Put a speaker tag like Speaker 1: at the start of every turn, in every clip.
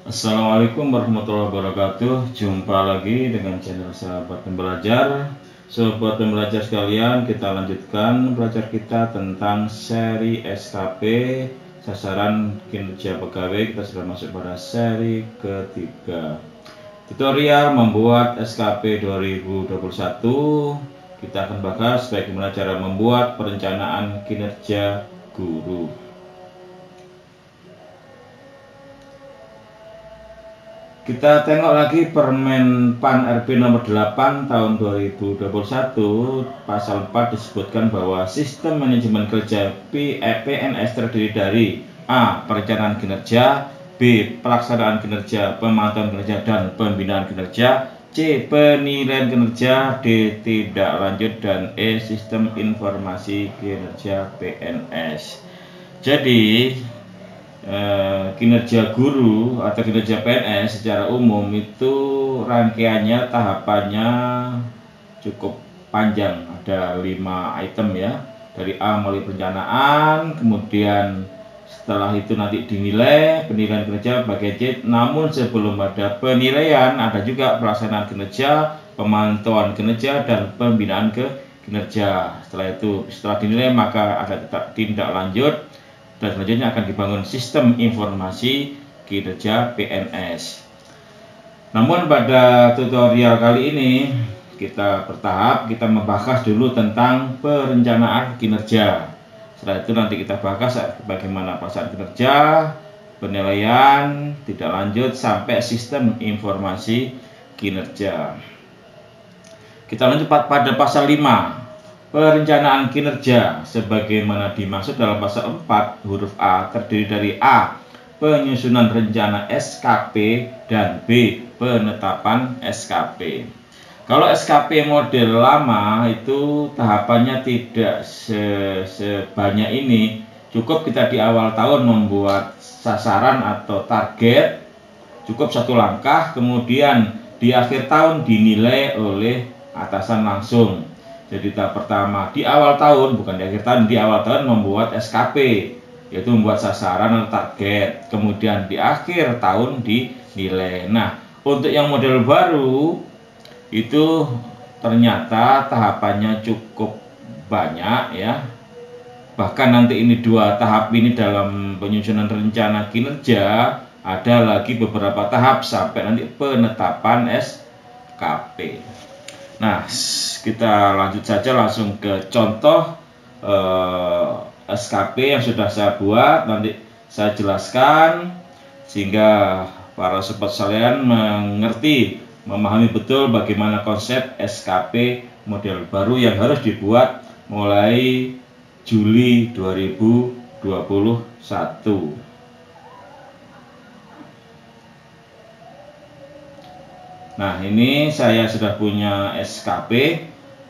Speaker 1: Assalamualaikum warahmatullahi wabarakatuh. Jumpa lagi dengan channel Sahabat Pembelajar. Sobat pembelajar sekalian, kita lanjutkan belajar kita tentang seri SKP sasaran kinerja pegawai. Kita sudah masuk pada seri ketiga. Tutorial membuat SKP 2021. Kita akan bahas bagaimana cara membuat perencanaan kinerja guru. Kita tengok lagi Permen PAN RB nomor 8 tahun 2021 pasal 4 disebutkan bahwa sistem manajemen kerja PNS terdiri dari A. Perencanaan kinerja, B. Pelaksanaan kinerja, pemantauan kinerja dan pembinaan kinerja, C. Penilaian kinerja, D. Tindak lanjut, dan E. Sistem informasi kinerja PNS. Jadi kinerja guru atau kinerja PNS secara umum itu rangkaiannya, tahapannya cukup panjang, ada 5 item ya, dari A mulai perencanaan, kemudian setelah itu nanti dinilai, penilaian kinerja bagian C. Namun sebelum ada penilaian ada juga pelaksanaan kinerja, pemantauan kinerja, dan pembinaan kinerja. Setelah dinilai maka ada tindak lanjut, dan selanjutnya akan dibangun sistem informasi kinerja PNS. Namun pada tutorial kali ini kita bertahap, kita membahas dulu tentang perencanaan kinerja. Setelah itu nanti kita bahas bagaimana pelaksanaan kinerja, penilaian, tindak lanjut, sampai sistem informasi kinerja. Kita lanjut pada pasal 5. Perencanaan kinerja sebagaimana dimaksud dalam pasal 4 huruf A terdiri dari A. Penyusunan rencana SKP, dan B. Penetapan SKP. Kalau SKP model lama itu tahapannya tidak sebanyak ini. Cukup kita di awal tahun membuat sasaran atau target, cukup 1 langkah, kemudian di akhir tahun dinilai oleh atasan langsung. Jadi tahap pertama di awal tahun, bukan di akhir tahun, di awal tahun membuat SKP, yaitu membuat sasaran atau target, kemudian di akhir tahun dinilai. Nah, untuk yang model baru itu ternyata tahapannya cukup banyak ya. Bahkan nanti ini 2 tahap ini dalam penyusunan rencana kinerja, ada lagi beberapa tahap sampai nanti penetapan SKP. Nah, kita lanjut saja langsung ke contoh SKP yang sudah saya buat. Nanti saya jelaskan sehingga para sobat sekalian mengerti, memahami betul bagaimana konsep SKP model baru yang harus dibuat mulai Juli 2021. Nah, ini saya sudah punya SKP.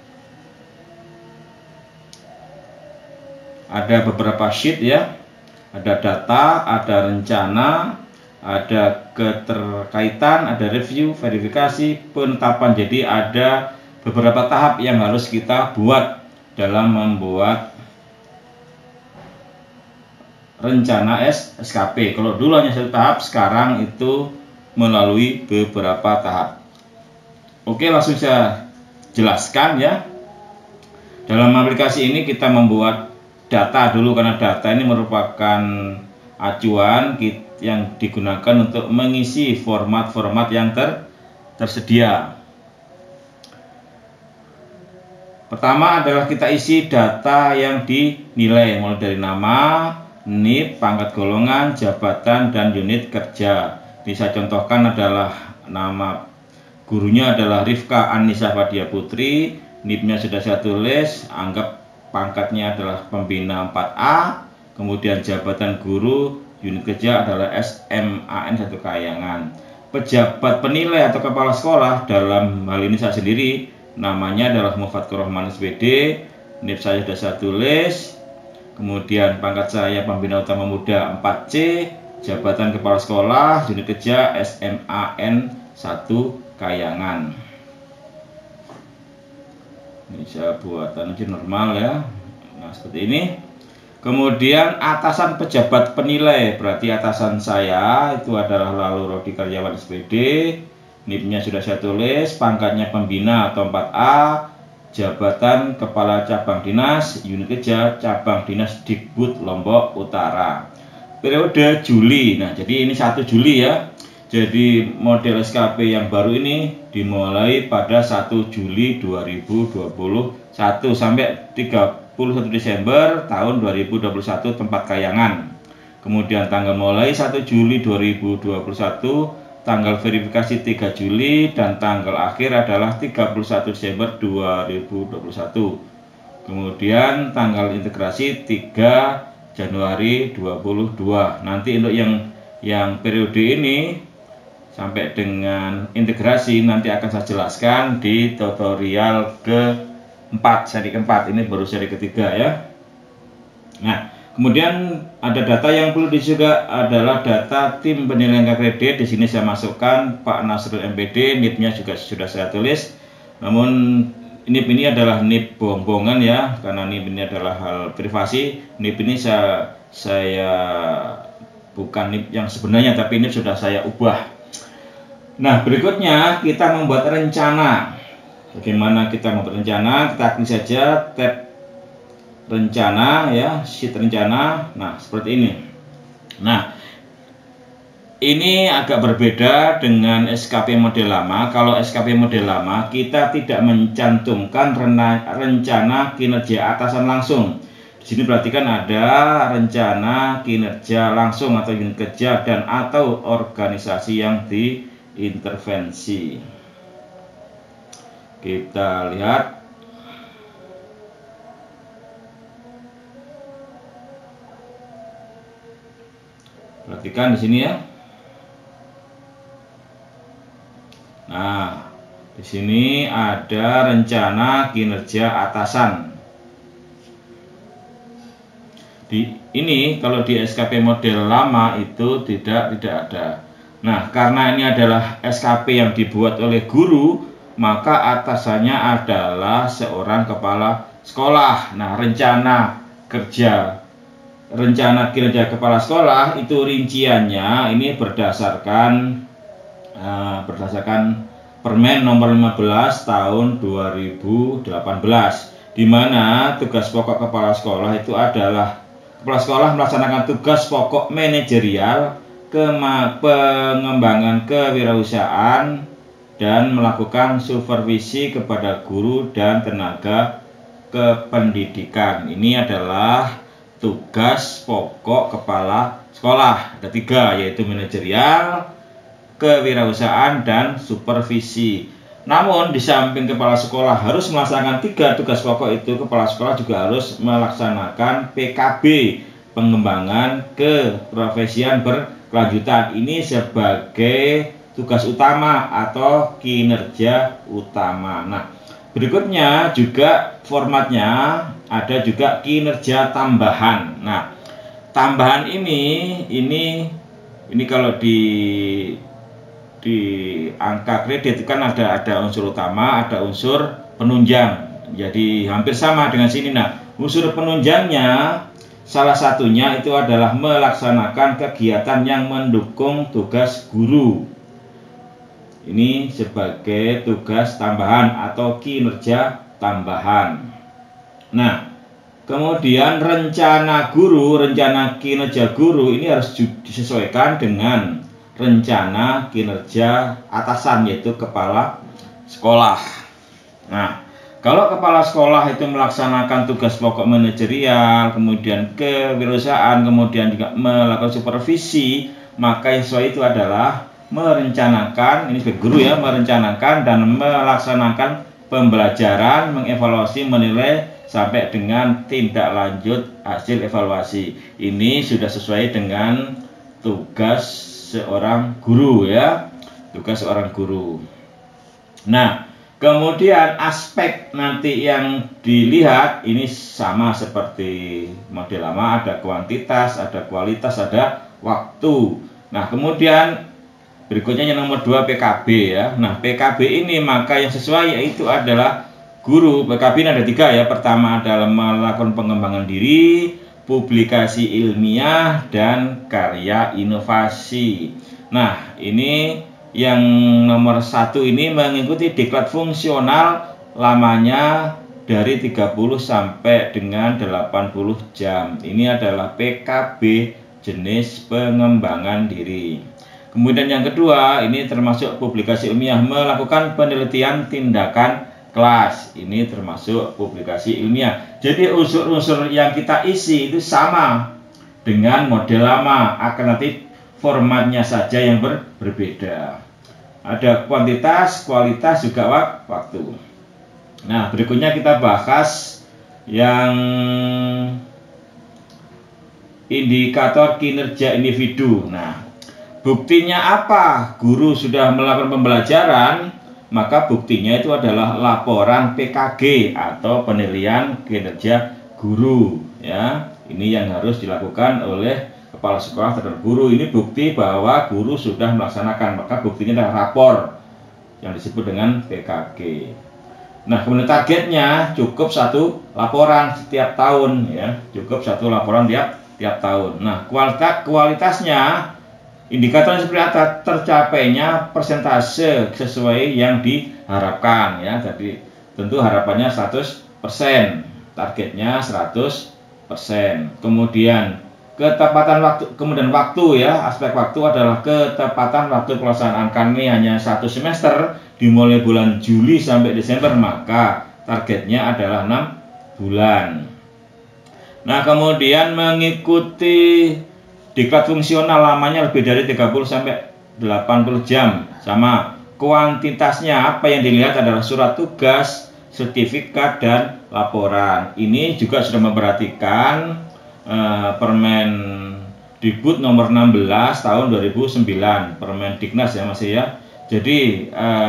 Speaker 1: Ada beberapa sheet ya. Ada data, ada rencana, ada keterkaitan, ada review, verifikasi, penetapan. Jadi ada beberapa tahap yang harus kita buat dalam membuat rencana SKP. Kalau dulu hanya 1 tahap, sekarang itu melalui beberapa tahap. Oke, langsung saya jelaskan ya. Dalam aplikasi ini kita membuat data dulu, karena data ini merupakan acuan yang digunakan untuk mengisi format-format yang tersedia. Pertama adalah kita isi data yang dinilai, mulai dari nama, NIP, pangkat golongan, jabatan, dan unit kerja. Bisa contohkan adalah nama gurunya adalah Rifka Anissa Fadia Putri, NIP-nya sudah saya tulis, anggap pangkatnya adalah pembina 4A, kemudian jabatan guru, unit kerja adalah SMAN 1 Kayangan. Pejabat penilai atau kepala sekolah, dalam hal ini saya sendiri, namanya adalah Mufatkur Rahman SPD, NIP saya sudah saya tulis, kemudian pangkat saya pembina utama muda 4C, jabatan kepala sekolah, unit kerja SMAN 1 Kayangan. Ini saya buatan normal ya. Nah, seperti ini. Kemudian atasan pejabat penilai, berarti atasan saya itu adalah lalu Rodi Karyawan SPD. NIP-nya sudah saya tulis, pangkatnya pembina atau 4A, jabatan Kepala Cabang Dinas, unit kerja Cabang Dinas Dikbud Lombok Utara. Periode Juli, nah jadi ini 1 Juli ya. Jadi model SKP yang baru ini dimulai pada 1 Juli 2021 sampai 31 Desember tahun 2021 tempat kayangan. Kemudian tanggal mulai 1 Juli 2021, tanggal verifikasi 3 Juli, dan tanggal akhir adalah 31 Desember 2021. Kemudian tanggal integrasi 3 Januari 2022. Nanti untuk yang periode ini sampai dengan integrasi nanti akan saya jelaskan di tutorial seri keempat, ini baru seri ketiga ya. Nah, kemudian ada data yang perlu juga adalah data tim penilaian kredit. Di sini saya masukkan Pak Nasrul MPD, NIP-nya juga sudah saya tulis. Namun NIP ini adalah NIP bohong-bohongan ya, karena NIP ini adalah hal privasi. NIP ini saya bukan NIP yang sebenarnya, tapi ini sudah saya ubah. Nah, berikutnya kita membuat rencana. Bagaimana kita membuat rencana? Kita klik saja tab rencana ya, sheet rencana. Nah, seperti ini. Nah, ini agak berbeda dengan SKP model lama. Kalau SKP model lama kita tidak mencantumkan rencana kinerja atasan langsung. Di sini perhatikan ada rencana kinerja langsung atau unit kerja dan atau organisasi yang diintervensi. Kita lihat. Perhatikan di sini ya. Nah, di sini ada rencana kinerja atasan. Ini kalau di SKP model lama itu tidak ada. Nah, karena ini adalah SKP yang dibuat oleh guru, maka atasannya adalah seorang kepala sekolah. Nah, rencana kinerja kepala sekolah itu rinciannya ini berdasarkan Permen nomor 15 tahun 2018, di mana tugas pokok kepala sekolah itu adalah kepala sekolah melaksanakan tugas pokok manajerial, pengembangan kewirausahaan, dan melakukan supervisi kepada guru dan tenaga kependidikan. Ini adalah tugas pokok kepala sekolah. Ada 3, yaitu manajerial, kewirausahaan, dan supervisi. Namun di samping kepala sekolah harus melaksanakan 3 tugas pokok itu, kepala sekolah juga harus melaksanakan PKB, pengembangan keprofesian berkelanjutan. Ini sebagai tugas utama atau kinerja utama. Nah, berikutnya juga formatnya ada juga kinerja tambahan. Nah, tambahan ini kalau di angka kredit kan ada unsur utama, ada unsur penunjang. Jadi hampir sama dengan sini. Nah, unsur penunjangnya salah satunya itu adalah melaksanakan kegiatan yang mendukung tugas guru. Ini sebagai tugas tambahan atau kinerja tambahan. Nah, kemudian rencana kinerja guru ini harus disesuaikan dengan rencana kinerja atasan, yaitu kepala sekolah. Nah, kalau kepala sekolah itu melaksanakan tugas pokok manajerial, kemudian kewirausahaan, kemudian juga melakukan supervisi, maka yang sesuai itu adalah merencanakan, ini sebagai guru ya, merencanakan dan melaksanakan pembelajaran, mengevaluasi, menilai, sampai dengan tindak lanjut hasil evaluasi. Ini sudah sesuai dengan tugas seorang guru ya, tugas seorang guru. Nah, kemudian aspek nanti yang dilihat ini sama seperti model lama, ada kuantitas, ada kualitas, ada waktu. Nah, kemudian berikutnya yang nomor 2 PKB ya. Nah, PKB ini maka yang sesuai yaitu adalah guru. PKB ini ada 3 ya. Pertama adalah melakukan pengembangan diri, publikasi ilmiah dan karya inovasi. Nah, ini yang nomor 1 ini mengikuti diklat fungsional, lamanya dari 30 sampai dengan 80 jam. Ini adalah PKB jenis pengembangan diri. Kemudian yang kedua, ini termasuk publikasi ilmiah, melakukan penelitian tindakan kelas. Ini termasuk publikasi ilmiah. Jadi unsur-unsur yang kita isi itu sama dengan model lama, akan nanti formatnya saja yang berbeda. Ada kuantitas, kualitas, juga waktu. Nah, berikutnya kita bahas yang indikator kinerja individu. Nah, buktinya apa? Guru sudah melakukan pembelajaran, maka buktinya itu adalah laporan PKG atau penilaian kinerja guru. Ya, ini yang harus dilakukan oleh kepala sekolah terhadap guru. Ini bukti bahwa guru sudah melaksanakan, maka buktinya adalah rapor yang disebut dengan PKG. Nah, kemudian targetnya cukup 1 laporan setiap tahun, ya, cukup 1 laporan tiap tahun. Nah, kualitasnya indikator seperti apa? Tercapainya persentase sesuai yang diharapkan, ya. Jadi tentu harapannya 100%, targetnya 100%. Kemudian ketepatan waktu, kemudian waktu, ya, aspek waktu adalah ketepatan waktu pelaksanaan. Kami hanya 1 semester dimulai bulan Juli sampai Desember, maka targetnya adalah 6 bulan. Nah, kemudian mengikuti diklat fungsional, lamanya lebih dari 30 sampai 80 jam. Sama kuantitasnya, apa yang dilihat adalah surat tugas, sertifikat, dan laporan. Ini juga sudah memperhatikan Permendikbud nomor 16 tahun 2009, Permendiknas, ya, masih, ya. Jadi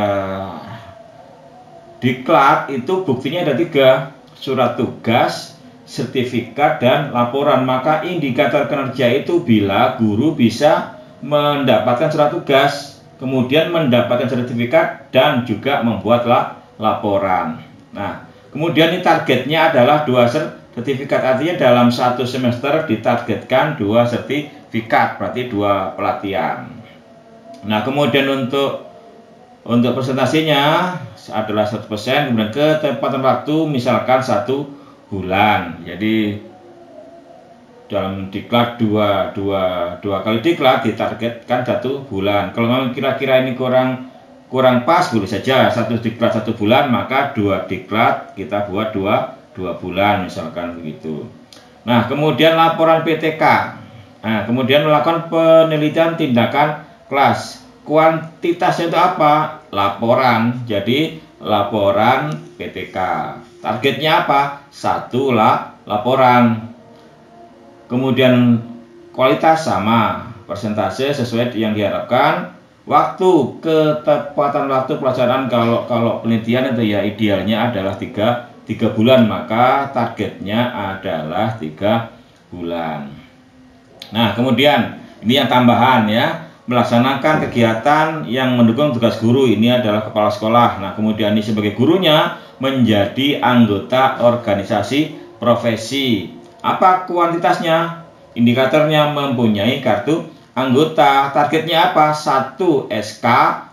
Speaker 1: diklat itu buktinya ada 3, surat tugas, sertifikat, dan laporan. Maka indikator kinerja itu bila guru bisa mendapatkan surat tugas, kemudian mendapatkan sertifikat, dan juga membuat laporan. Nah, kemudian ini targetnya adalah 2 sertifikat, artinya dalam 1 semester ditargetkan 2 sertifikat, berarti 2 pelatihan. Nah, kemudian untuk presentasinya adalah 100%, kemudian ketepatan waktu misalkan 1 bulan. Jadi dalam diklat dua kali diklat ditargetkan 1 bulan. Kalau memang kira-kira ini kurang pas, boleh saja 1 diklat 1 bulan, maka 2 diklat kita buat 2 bulan, misalkan begitu. Nah, kemudian laporan PTK. Nah, kemudian melakukan penelitian tindakan kelas. Kuantitasnya itu apa? Laporan. Jadi laporan PTK. Targetnya apa? 1 laporan. Kemudian kualitas sama, persentase sesuai yang diharapkan. Waktu, ketepatan waktu pelaksanaan, kalau penelitian itu, ya, idealnya adalah 3 bulan, maka targetnya adalah 3 bulan. Nah, kemudian ini yang tambahan, ya, melaksanakan kegiatan yang mendukung tugas guru. Ini adalah kepala sekolah. Nah, kemudian ini sebagai gurunya menjadi anggota organisasi profesi. Apa kuantitasnya? Indikatornya mempunyai kartu anggota. Targetnya apa? 1 SK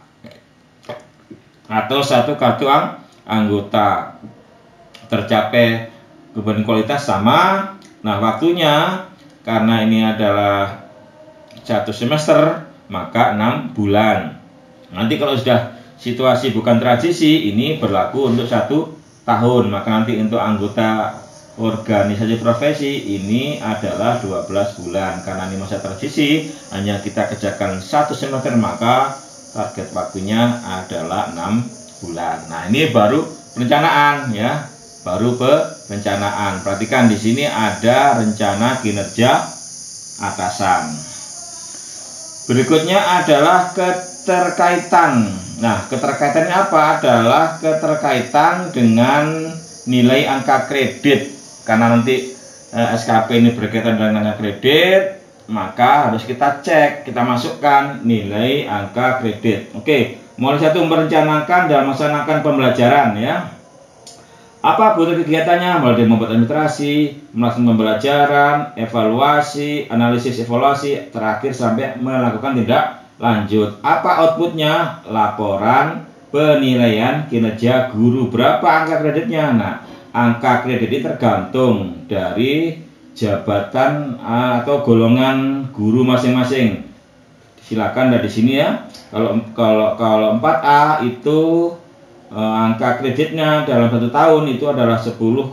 Speaker 1: atau 1 kartu anggota. Tercapai, kemudian kualitas sama. Nah, waktunya karena ini adalah 1 semester, maka 6 bulan. Nanti kalau sudah situasi bukan transisi, ini berlaku untuk 1 tahun. Maka nanti untuk anggota organisasi profesi ini adalah 12 bulan. Karena ini masa transisi, hanya kita kerjakan 1 semester, maka target waktunya adalah 6 bulan. Nah, ini baru perencanaan, ya. Baru perencanaan. Perhatikan di sini ada rencana kinerja atasan. Berikutnya adalah keterkaitan. Nah, keterkaitannya apa? Adalah keterkaitan dengan nilai angka kredit. Karena nanti SKP ini berkaitan dengan angka kredit, maka harus kita cek, kita masukkan nilai angka kredit. Oke, mulai 1 merencanakan dan melaksanakan pembelajaran, ya. Apa butuh kegiatannya? Mulai dari membuat administrasi, melakukan pembelajaran, evaluasi, analisis evaluasi, terakhir sampai melakukan tindak lanjut. Apa outputnya? Laporan penilaian kinerja guru. Berapa angka kreditnya? Nah, angka kredit ini tergantung dari jabatan atau golongan guru masing-masing. Silakan dari sini ya. Kalau 4A itu angka kreditnya dalam 1 tahun itu adalah 10,5.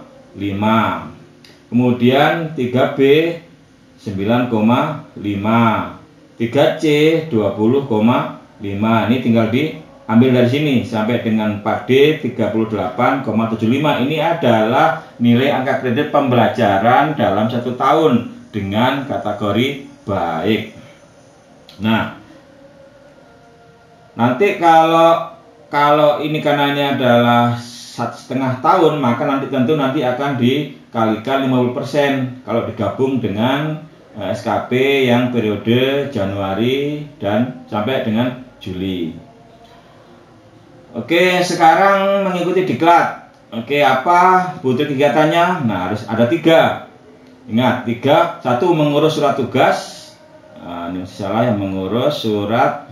Speaker 1: Kemudian 3B 9,5, 3C 20,5. Ini tinggal diambil dari sini sampai dengan 4D 38,75. Ini adalah nilai angka kredit pembelajaran dalam 1 tahun dengan kategori baik. Nah, nanti kalau ini karena ini adalah 1,5 tahun, maka nanti akan dikalikan 50% kalau digabung dengan SKP yang periode Januari dan sampai dengan Juli. Oke, sekarang mengikuti diklat. Oke, apa butuh kegiatannya? Nah, harus ada 3. Ingat, 3. 1, mengurus surat tugas. Ini salah, yang mengurus surat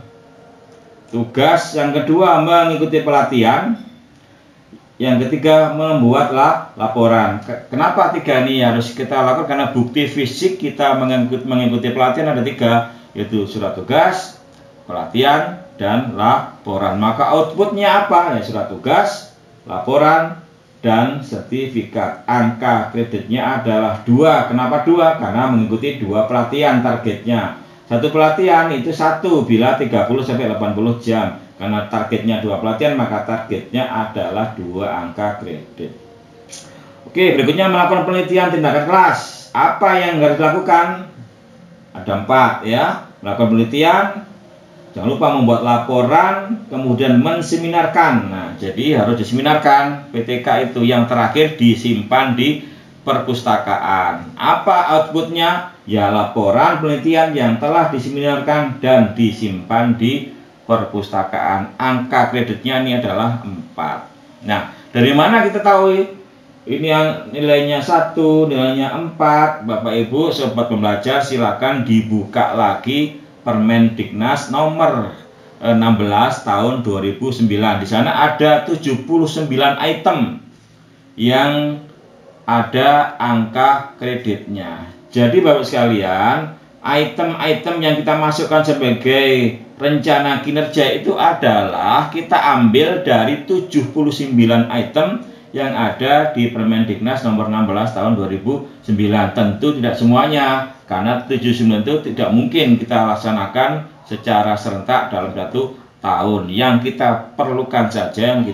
Speaker 1: tugas. Yang kedua, mengikuti pelatihan. Yang ketiga, membuat laporan. Kenapa 3 ini harus kita lakukan? Karena bukti fisik kita mengikuti pelatihan ada 3, yaitu surat tugas, pelatihan, dan laporan. Maka outputnya apa? Ya, surat tugas, laporan, dan sertifikat. Angka kreditnya adalah 2. Kenapa 2? Karena mengikuti 2 pelatihan targetnya. 1 pelatihan itu 1 bila 30-80 jam. Karena targetnya 2 pelatihan, maka targetnya adalah 2 angka kredit. Oke, berikutnya melakukan penelitian tindakan kelas. Apa yang harus dilakukan? Ada 4 ya. Melakukan penelitian, jangan lupa membuat laporan, kemudian menseminarkan. Nah, jadi harus diseminarkan. PTK itu yang terakhir disimpan di perpustakaan. Apa outputnya? Ya, laporan penelitian yang telah diseminarkan dan disimpan di perpustakaan. Angka kreditnya ini adalah 4. Nah, dari mana kita tahu ini yang nilainya 1, nilainya 4? Bapak Ibu sobat pembelajar, silakan dibuka lagi Permendiknas nomor 16 tahun 2009. Di sana ada 79 item yang ada angka kreditnya. Jadi Bapak sekalian, item-item yang kita masukkan sebagai rencana kinerja itu adalah kita ambil dari 79 item yang ada di Permendiknas nomor 16 tahun 2009. Tentu tidak semuanya, karena 79 itu tidak mungkin kita laksanakan secara serentak dalam 1 tahun. Yang kita perlukan saja yang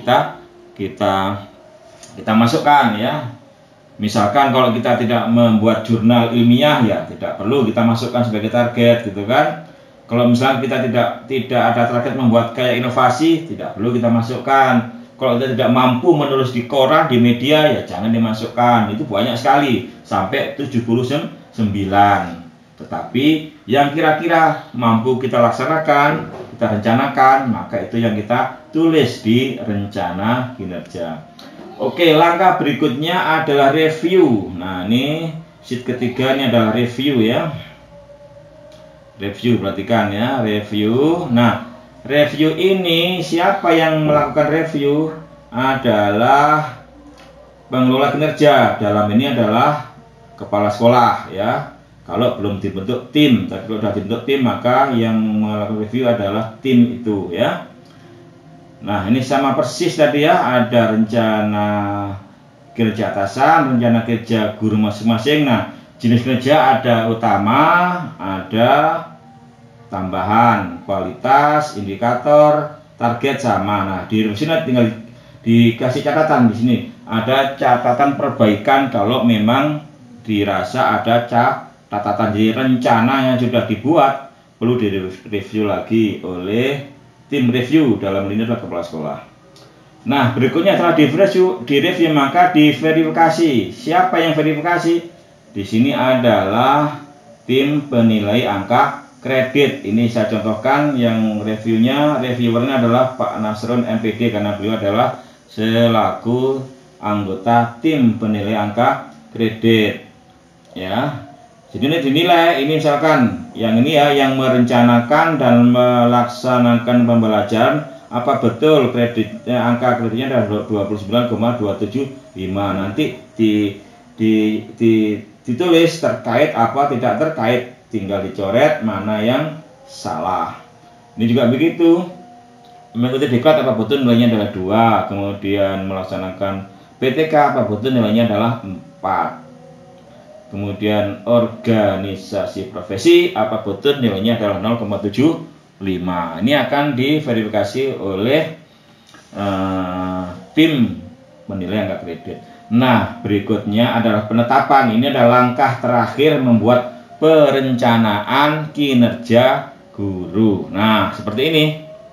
Speaker 1: kita masukkan ya. Misalkan kalau kita tidak membuat jurnal ilmiah, ya tidak perlu kita masukkan sebagai target gitu kan. Kalau misalnya kita tidak ada target membuat kayak inovasi, tidak perlu kita masukkan. Kalau kita tidak mampu menulis di koran, di media, ya jangan dimasukkan. Itu banyak sekali, sampai 79. Tetapi yang kira-kira mampu kita laksanakan, kita rencanakan, maka itu yang kita tulis di rencana kinerja. Oke, langkah berikutnya adalah review. Nah, ini sheet ketiga ini adalah review ya. Review, perhatikan ya, review. Nah, review ini siapa yang melakukan review? Adalah pengelola kinerja. Dalam ini adalah kepala sekolah ya. Kalau belum dibentuk tim, tapi kalau sudah dibentuk tim, maka yang melakukan review adalah tim itu ya. Nah, ini sama persis tadi ya, ada rencana kinerja atasan, rencana kerja guru masing-masing. Nah, jenis kerja ada utama, ada tambahan, kualitas, indikator, target sama. Nah, di sini tinggal dikasih catatan di sini. Ada catatan perbaikan kalau memang dirasa ada catatan. Jadi rencana yang sudah dibuat perlu direview lagi oleh tim review, dalam ini adalah kepala sekolah. Nah, berikutnya setelah direview maka diverifikasi. Siapa yang verifikasi? Di sini adalah tim penilai angka kredit. Ini saya contohkan yang reviewernya adalah Pak Nasrun MPD, karena beliau adalah selaku anggota tim penilai angka kredit. Ya. Jadi ini dinilai, ini misalkan yang ini ya, yang merencanakan dan melaksanakan pembelajaran, apa betul angka kreditnya adalah 29,275. Nanti ditulis terkait apa tidak terkait, tinggal dicoret mana yang salah. Ini juga begitu. Mengikuti diklat apa betul nilainya adalah 2, kemudian melaksanakan PTK apa betul nilainya adalah 4. Kemudian organisasi profesi apa betul nilainya adalah 0,75. Ini akan diverifikasi oleh tim penilai angka kredit. Nah, berikutnya adalah penetapan. Ini adalah langkah terakhir membuat perencanaan kinerja guru. Nah, seperti ini.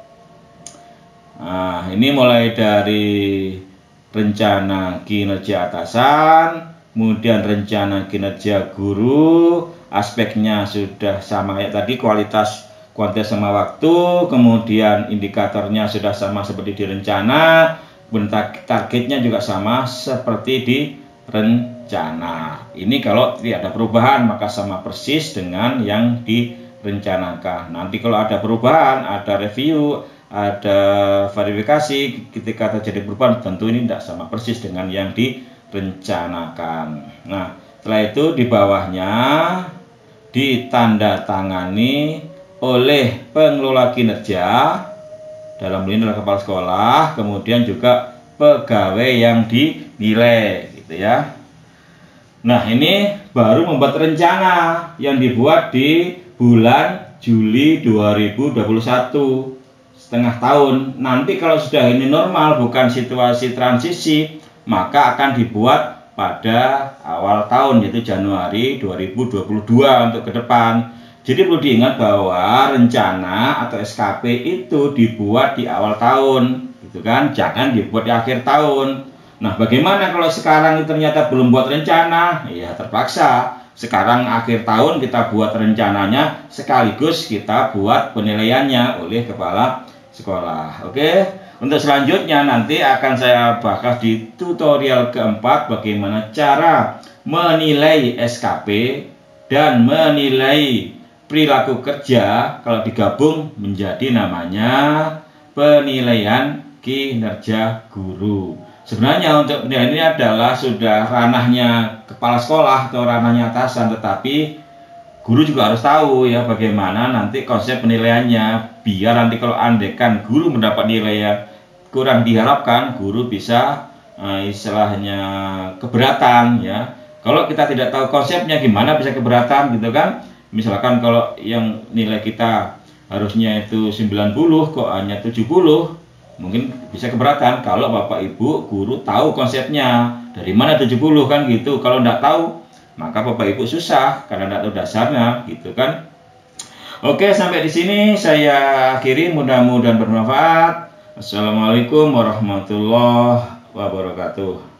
Speaker 1: Nah, ini mulai dari rencana kinerja atasan, kemudian rencana kinerja guru, aspeknya sudah sama kayak tadi, kualitas sama waktu, kemudian indikatornya sudah sama seperti di rencana, targetnya juga sama seperti di rencana. Ini kalau tidak ada perubahan maka sama persis dengan yang direncanakan. Nanti kalau ada perubahan, ada review, ada verifikasi, ketika terjadi perubahan tentu ini tidak sama persis dengan yang direncanakan. Nah, setelah itu di bawahnya ditandatangani oleh pengelola kinerja, dalam hal ini adalah kepala sekolah, kemudian juga pegawai yang dinilai, gitu ya. Nah, ini baru membuat rencana yang dibuat di bulan Juli 2021. Setengah tahun. Nanti kalau sudah ini normal, bukan situasi transisi, maka akan dibuat pada awal tahun, yaitu Januari 2022 untuk ke depan. Jadi perlu diingat bahwa rencana atau SKP itu dibuat di awal tahun, gitu kan? Jangan dibuat di akhir tahun. Nah, bagaimana kalau sekarang ternyata belum buat rencana? Ya terpaksa. Sekarang akhir tahun kita buat rencananya, sekaligus kita buat penilaiannya oleh kepala sekolah. Oke, untuk selanjutnya nanti akan saya bahas di tutorial keempat bagaimana cara menilai SKP dan menilai perilaku kerja kalau digabung menjadi namanya penilaian kinerja guru. Sebenarnya untuk penilaian ini adalah sudah ranahnya kepala sekolah atau ranahnya atasan, tetapi guru juga harus tahu ya bagaimana nanti konsep penilaiannya, biar nanti kalau andekan guru mendapat nilai yang kurang diharapkan, guru bisa istilahnya keberatan ya. Kalau kita tidak tahu konsepnya, gimana bisa keberatan gitu kan? Misalkan kalau yang nilai kita harusnya itu 90 kok hanya 70, mungkin bisa keberatan. Kalau Bapak Ibu guru tahu konsepnya, dari mana 70 kan gitu. Kalau tidak tahu, maka Bapak Ibu susah karena tidak tahu dasarnya, gitu kan. Oke, sampai di sini saya akhiri, mudah-mudahan bermanfaat. Assalamualaikum warahmatullahi wabarakatuh.